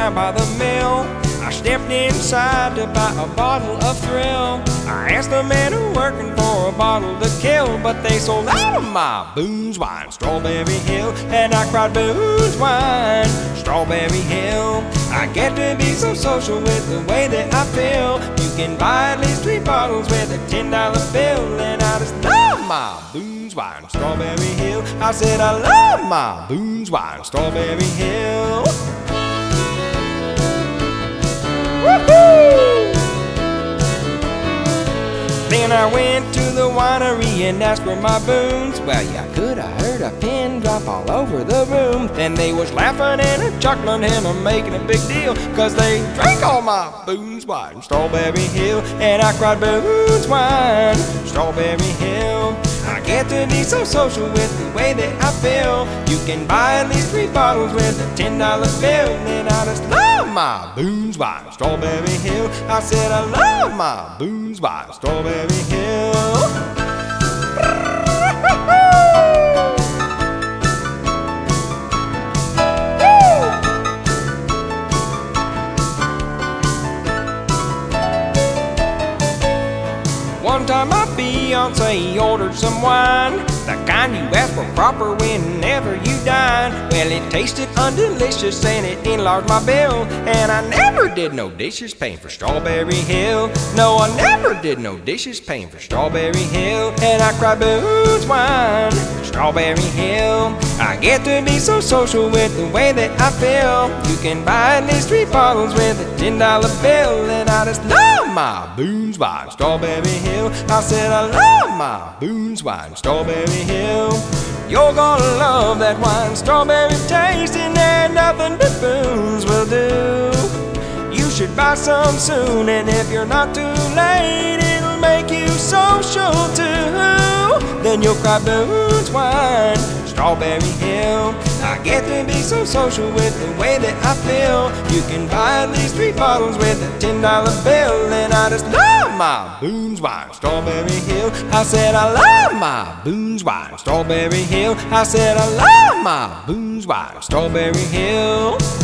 down by the mill. I stepped inside to buy a bottle of thrill. I asked the man who working for a bottle to kill, but they sold out of my Boone's wine, Strawberry Hill. And I cried, Boone's wine, Strawberry Hill. I get to be so social with the way that I feel. You can buy at least 3 bottles with a $10 bill. And I just love my Boone's wine, Strawberry Hill. I said I love my Boone's wine, Strawberry Hill. Woohoo! Then I went to the winery and asked for my Boones. Well, you could have heard a pin drop all over the room. Then they was laughing and a-chuckling and a-making a big deal, 'cause they drank all my Boone's wine, Strawberry Hill. And I cried, Boone's wine, Strawberry Hill. I get to be so social with the way that I feel. You can buy at least 3 bottles with a $10 bill. And I just love my Boone's wine, Strawberry Hill. I said I love my Boone's wine, Strawberry Hill. One time my fiancé ordered some wine, the kind you ask for proper whenever you dine. Well, it tasted undelicious and it enlarged my bill, and I never did no dishes paying for Strawberry Hill. No, I never did no dishes paying for Strawberry Hill. And I cried, Boone's wine, Strawberry Hill. I get to be so social with the way that I feel. You can buy at least 3 bottles with a $10 bill. And I just love my Boone's wine, Strawberry Hill. I said I love my Boone's wine, Strawberry Hill. You're gonna love that wine, strawberry tasting, and nothing but Boone's will do. You should buy some soon, and if you're not too late, it'll make you social too. Then you'll cry, Boone's wine, Strawberry Hill. I get to be so social with the way that I feel. You can buy at least 3 bottles with a $10 bill. And I just love my Boone's wine, Strawberry Hill. I said I love my Boone's wine, Strawberry Hill. I said I love my Boone's wine, Strawberry Hill.